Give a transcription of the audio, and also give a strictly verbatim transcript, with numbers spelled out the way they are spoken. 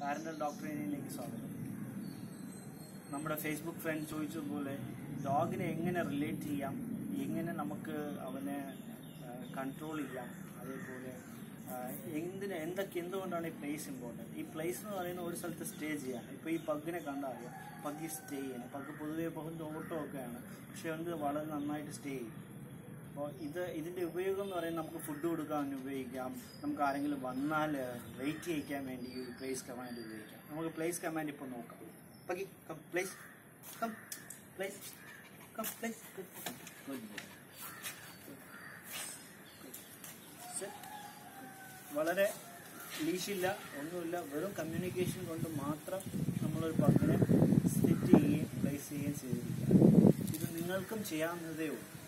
Parental ഡോക്ടറിനിലേക്ക് സ്വാഗതം. നമ്മുടെ Facebook friend ചോദിച്ചതുപോലെ ഡോഗിനെ എങ്ങനെ റിലേറ്റ് ചെയ്യാം, എങ്ങനെ നമുക്ക് അവനെ കൺട്രോൾ ചെയ്യാം, അതേപോലെ എന്തിന് എന്തൊക്കെ എന്തുകൊണ്ടാണ് ഈ പ്ലേസ് ഇമ്പോർട്ടൻറ്റ്. ഈ പ്ലേസ് എന്ന് പറയുന്ന ഒരു സ്ഥലത്ത് സ്റ്റേ ചെയ്യാൻ. ഇപ്പോൾ ഈ പഗ്ഗിനെ കണ്ടാൽ അറിയാം, പഗ്ഗി സ്റ്റേ ചെയ്യണം. പഗ്ഗ് പൊതുവേ പോകുന്ന ഓട്ടമൊക്കെയാണ്, പക്ഷെ അത് വളരെ നന്നായിട്ട് സ്റ്റേ ചെയ്യും. അപ്പോൾ ഇത് ഇതിൻ്റെ ഉപയോഗം എന്ന് പറയുന്നത് നമുക്ക് ഫുഡ് കൊടുക്കാൻ ഉപയോഗിക്കാം, നമുക്ക് ആരെങ്കിലും വന്നാൽ വെയിറ്റ് ചെയ്യിക്കാൻ വേണ്ടി ഈ പ്ലേസ് കമാൻഡ് ഉപയോഗിക്കാം. നമുക്ക് പ്ലേസ് കമാൻഡ് ഇപ്പോൾ നോക്കാം. Puggy come place, come place, come place. വളരെ ലീഷില്ല, ഒന്നുമില്ല, വെറും കമ്മ്യൂണിക്കേഷൻ കൊണ്ട് മാത്രം നമ്മളൊരു പഗ്ഗിനെ സെറ്റ് ചെയ്യുകയും പ്ലേസ് ചെയ്യുകയും ചെയ്തിരിക്കുക. ഇത് നിങ്ങൾക്കും ചെയ്യാവുന്നതേ ഉള്ളൂ.